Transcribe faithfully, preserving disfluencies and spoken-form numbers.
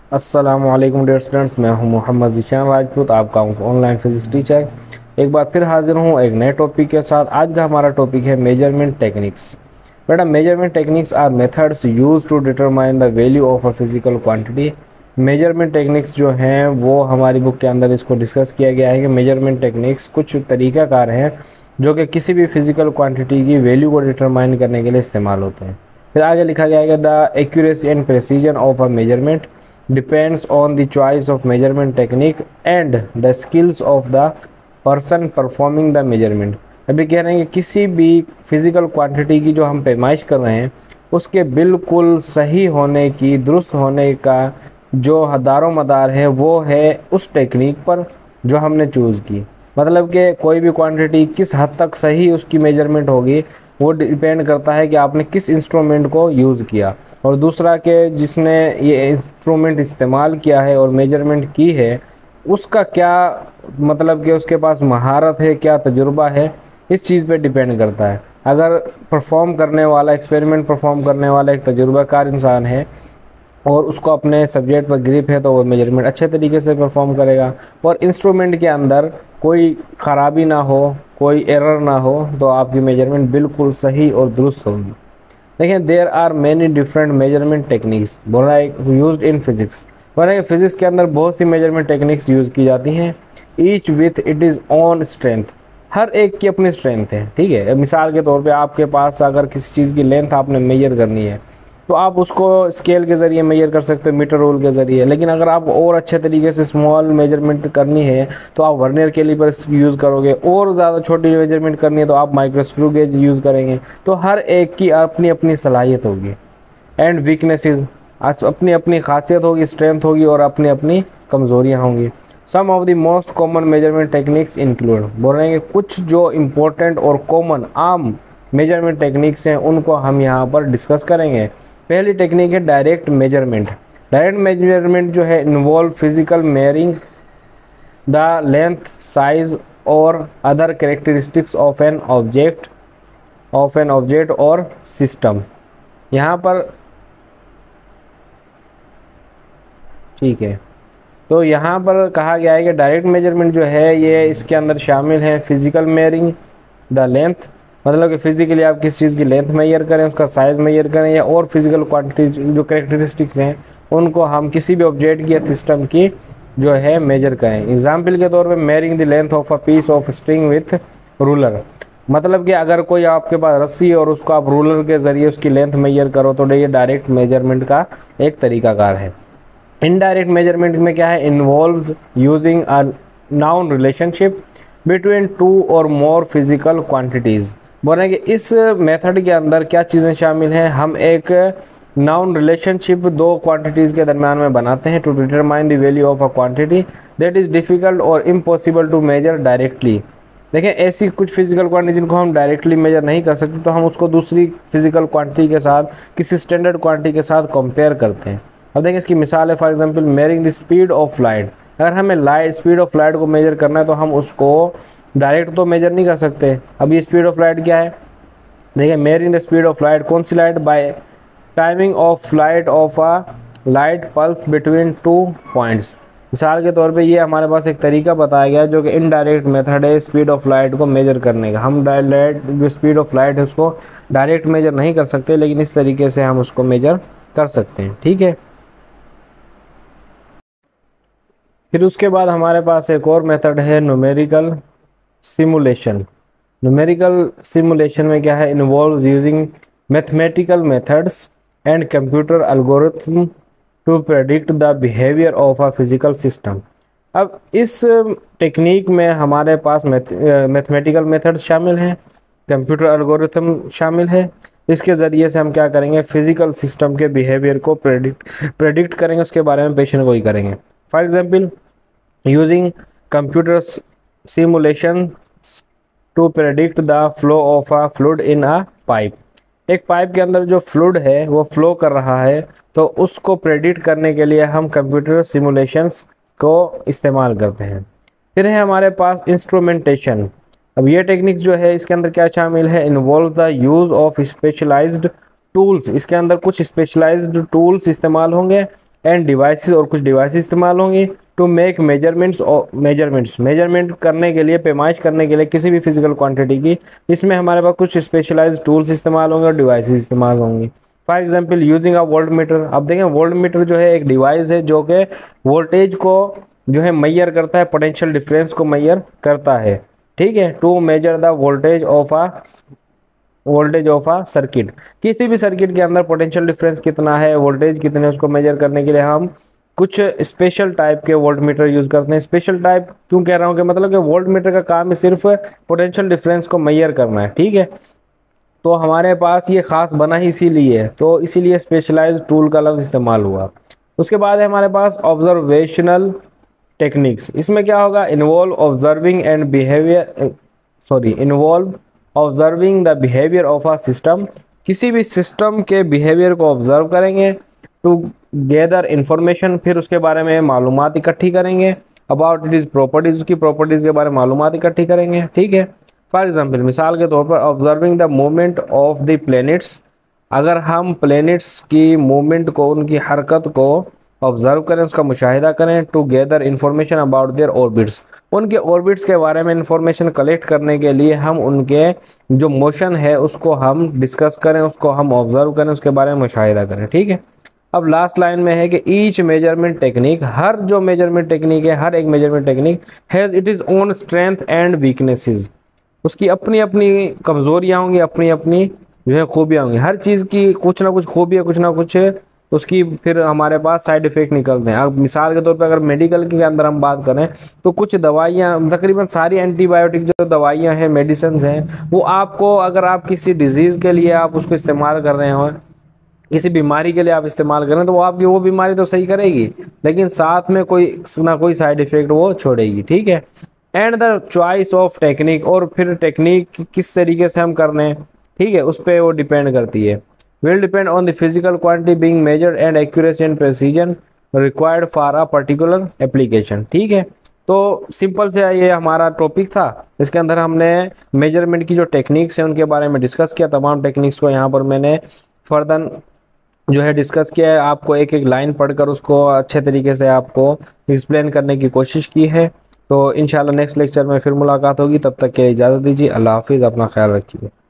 अस्सलामुअलैकुम dear students, मैं हूं मोहम्मद ज़ीशान राजपूत, आपका ऑनलाइन फिजिक्स टीचर। एक बार फिर हाजिर हूं एक नए टॉपिक के साथ। आज का हमारा टॉपिक है मेजरमेंट टेक्निक्स। बेटा, measurement techniques are methods use to determine the value of a physical quantity. Measurement techniques जो हैं वो हमारी बुक के अंदर इसको डिस्कस किया गया है कि मेजरमेंट टेक्निक्स कुछ तरीक़ाकार हैं जो कि किसी भी फिजिकल क्वांटिटी की वैल्यू को डिटरमाइन करने के लिए इस्तेमाल होते हैं। फिर आगे लिखा गया है कि the accuracy and precision of a measurement depends on the choice of measurement technique and the skills of the person performing the measurement। अभी कह रहे हैं कि किसी भी फिज़िकल क्वांटिटी की जो हम पैमाइश कर रहे हैं उसके बिल्कुल सही होने की, दुरुस्त होने का जो दारो मदार है वो है उस टेक्निक पर जो हमने चूज़ की। मतलब कि कोई भी क्वांटिटी किस हद तक सही उसकी मेजरमेंट होगी वो डिपेंड करता है कि आपने किस इंस्ट्रूमेंट को यूज़ किया, और दूसरा के जिसने ये इंस्ट्रूमेंट इस्तेमाल किया है और मेजरमेंट की है उसका क्या मतलब कि उसके पास महारत है, क्या तजुर्बा है, इस चीज़ पे डिपेंड करता है। अगर परफॉर्म करने वाला, एक्सपेरिमेंट परफॉर्म करने वाला एक तजुर्बाकार इंसान है और उसको अपने सब्जेक्ट पर ग्रिप है तो वो मेजरमेंट अच्छे तरीके से परफॉर्म करेगा, और इंस्ट्रूमेंट के अंदर कोई ख़राबी ना हो, कोई एरर ना हो, तो आपकी मेजरमेंट बिल्कुल सही और दुरुस्त होगी। देखिए, there are many different measurement techniques बोल रहा है यूज्ड इन फिजिक्स। बोल रहा है फिजिक्स के अंदर बहुत सी मेजरमेंट टेक्निक्स यूज़ की जाती हैं, each with it is own strength. हर एक की अपनी स्ट्रेंथ है, ठीक है। मिसाल के तौर पे आपके पास अगर किसी चीज़ की लेंथ आपने मेजर करनी है तो आप उसको स्केल के ज़रिए मेजर कर सकते हो, मीटर रूल के ज़रिए। लेकिन अगर आप और अच्छे तरीके से स्मॉल मेजरमेंट करनी है तो आप वर्नियर कैलिपर यूज़ करोगे, और ज़्यादा छोटी मेजरमेंट करनी है तो आप माइक्रो स्क्रू गेज यूज़ करेंगे। तो हर एक की अपनी अपनी सलाहियत होगी एंड वीकनेसेस, अपनी अपनी खासियत होगी, स्ट्रेंथ होगी और अपनी अपनी कमज़ोरियाँ होंगी। Some of the most common measurement techniques include, बोल रहे हैं कि कुछ जो इम्पोर्टेंट और कॉमन आम मेजरमेंट टेक्निक्स हैं उनको हम यहाँ पर डिस्कस करेंगे। पहली टेक्निक है डायरेक्ट मेजरमेंट। डायरेक्ट मेजरमेंट जो है involve physical measuring the length, size और other characteristics of an object of an object और सिस्टम। यहाँ पर ठीक है, तो यहाँ पर कहा गया है कि डायरेक्ट मेजरमेंट जो है ये इसके अंदर शामिल है फिजिकल मेयरिंग द लेंथ, मतलब कि फिजिकली आप किस चीज़ की लेंथ मेजर करें, उसका साइज़ मेजर करें, या और फिजिकल क्वांटिटीज जो कैरेक्टरिस्टिक्स हैं उनको हम किसी भी ऑब्जेक्ट की या सिस्टम की जो है मेजर करें। एग्जाम्पल के तौर पे measuring the length of a piece of string with ruler, मतलब कि अगर कोई आपके पास रस्सी है और उसको आप रूलर के ज़रिए उसकी लेंथ मेजर करो तो ये डायरेक्ट मेजरमेंट का एक तरीकाकार है। इनडायरेक्ट मेजरमेंट में क्या है, involves using a known relationship between two और मोर फिजिकल क्वांटिटीज़। बोल रहे हैं कि इस मेथड के अंदर क्या चीज़ें शामिल हैं, हम एक नाउन रिलेशनशिप दो क्वांटिटीज़ के दरम्यान में बनाते हैं to determine the value of a quantity that is difficult और इम्पॉसिबल टू मेजर डायरेक्टली। देखें, ऐसी कुछ फिजिकल क्वांटिटी जिनको हम डायरेक्टली मेजर नहीं कर सकते तो हम उसको दूसरी फिजिकल क्वांटिटी के साथ, किसी स्टैंडर्ड क्वांटिटी के साथ कंपेयर करते हैं। अब देखें, इसकी मिसाल है for example measuring the speed of light. अगर हमें लाइट स्पीड ऑफ लाइट को मेजर करना है तो हम उसको डायरेक्ट तो मेजर नहीं कर सकते। अब ये स्पीड ऑफ लाइट क्या है, देखिए measuring the speed of light, कौन सी light, by timing of light of a light pulse between two points. मिसाल के तौर पे ये हमारे पास एक तरीका बताया गया जो कि इनडायरेक्ट मेथड है स्पीड ऑफ लाइट को मेजर करने का। हम डायरेक्ट जो स्पीड ऑफ लाइट है उसको डायरेक्ट मेजर नहीं कर सकते, लेकिन इस तरीके से हम उसको मेजर कर सकते हैं, ठीक है। फिर उसके बाद हमारे पास एक और मेथड है न्यूमेरिकल सिमुलेशन। न्यूमेरिकल सिमुलेशन में क्या है, involves using mathematical methods and computer algorithm to predict the behaviour of a physical system. अब इस टेक्निक में हमारे पास मैथमेटिकल मेथड्स शामिल हैं, कंप्यूटर एल्गोरिथम शामिल है। इसके ज़रिए से हम क्या करेंगे, फिजिकल सिस्टम के बिहेवियर को प्रेडिक्ट प्रेडिक्ट करेंगे, उसके बारे में पेशन गोई करेंगे। For example using computer simulation to predict the flow of a fluid in a pipe. एक पाइप के अंदर जो फ्लूइड है वो फ्लो कर रहा है, तो उसको प्रेडिक्ट करने के लिए हम कंप्यूटर सिमुलेशंस को इस्तेमाल करते हैं। फिर है हमारे पास इंस्ट्रूमेंटेशन। अब ये टेक्निक्स जो है इसके अंदर क्या शामिल है, involve the use of specialised tools. इसके अंदर कुछ स्पेशलाइज्ड टूल्स इस्तेमाल होंगे एंड डिवाइसेस, और कुछ डिवाइस इस्तेमाल होंगी टू मेक मेजरमेंट्स और मेजरमेंट्स मेजरमेंट करने के लिए, पैमाइश करने के लिए किसी भी फिजिकल क्वांटिटी की। इसमें हमारे पास कुछ स्पेशलाइज्ड टूल्स इस्तेमाल होंगे और डिवाइसेस इस्तेमाल होंगी। For example using a voltmeter. अब देखें वोल्ट मीटर जो है एक डिवाइस है जो कि वोल्टेज को जो है मैयर करता है, पोटेंशियल डिफरेंस को मैयर करता है, ठीक है, to measure the voltage of a voltage of a circuit. किसी भी सर्किट के अंदर पोटेंशियल डिफरेंस कितना है, वोल्टेज कितने है, उसको मेजर करने के लिए हम कुछ स्पेशल टाइप के वोल्ट मीटर यूज करते हैं। स्पेशल टाइप क्यों कह रहा हूँ कि मतलब कि वोल्ट मीटर का काम है सिर्फ पोटेंशियल डिफरेंस को मैयर करना है, ठीक है। तो हमारे पास ये खास बना ही इसीलिए है, तो इसीलिए स्पेशलाइज्ड टूल का लफ्ज इस्तेमाल हुआ। उसके बाद है हमारे पास ऑब्जर्वेशनल टेक्निक्स। इसमें क्या होगा, involve observing and behaviour sorry involve observing the behaviour of a system. किसी भी सिस्टम के बिहेवियर को ऑब्जर्व करेंगे टू गैदर इंफॉर्मेशन, फिर उसके बारे में मालूमात इकट्ठी करेंगे। अबाउट इट इज़ प्रॉपर्टीज, उसकी प्रॉपर्टीज़ के बारे में मालूमात इकट्ठी करेंगे, ठीक है। फॉर एग्जाम्पल मिसाल के तौर पर observing the movement of the planets. अगर हम प्लैनेट्स की मूवमेंट को, उनकी हरकत को ऑब्जर्व करें, उसका मुशाहिदा करें, to gather information about their orbits. उनके ऑर्बिट्स के बारे में इंफॉर्मेशन कलेक्ट करने के लिए हम उनके जो मोशन है उसको हम डिस्कस करें, उसको हम ऑब्जर्व करें, उसके बारे में मुशाहिदा करें, ठीक है। अब लास्ट लाइन में है कि ईच मेजरमेंट टेक्निक, हर जो मेजरमेंट टेक्निक है, हर एक measurement technique has it is own strength and weaknesses. उसकी अपनी अपनी कमज़ोरियाँ होंगी, अपनी अपनी जो है खूबियाँ होंगी। हर चीज़ की कुछ ना कुछ खूबी है, कुछ ना कुछ उसकी फिर हमारे पास साइड इफ़ेक्ट निकलते हैं। अब मिसाल के तौर पे अगर मेडिकल के अंदर हम बात करें तो कुछ दवाइयाँ, तकरीबन सारी एंटीबायोटिक जो दवाइयाँ हैं, मेडिसिन हैं, वो आपको अगर आप किसी डिजीज़ के लिए आप उसको इस्तेमाल कर रहे हो, किसी बीमारी के लिए आप इस्तेमाल करें, तो वो आपकी वो बीमारी तो सही करेगी, लेकिन साथ में कोई ना कोई साइड इफ़ेक्ट वो छोड़ेगी, ठीक है। And the choice of technique, और फिर टेक्निक किस तरीके से हम कर रहे हैं, ठीक है, उस पर वो डिपेंड करती है। will depend on the physical quantity being measured and accuracy and precision required for a particular application, ठीक है। तो सिंपल से ये हमारा टॉपिक था। इसके अंदर हमने मेजरमेंट की जो टेक्निक्स हैं उनके बारे में डिस्कस किया। तमाम टेक्निक्स को यहाँ पर मैंने फर्दर जो है डिस्कस किया है। आपको एक एक लाइन पढ़कर उसको अच्छे तरीके से आपको एक्सप्लेन करने की कोशिश की है। तो इंशाल्लाह नेक्स्ट लेक्चर में फिर मुलाकात होगी, तब तक के लिए इजाज़त दीजिए। अल्लाह हाफिज़, अपना ख्याल रखिए।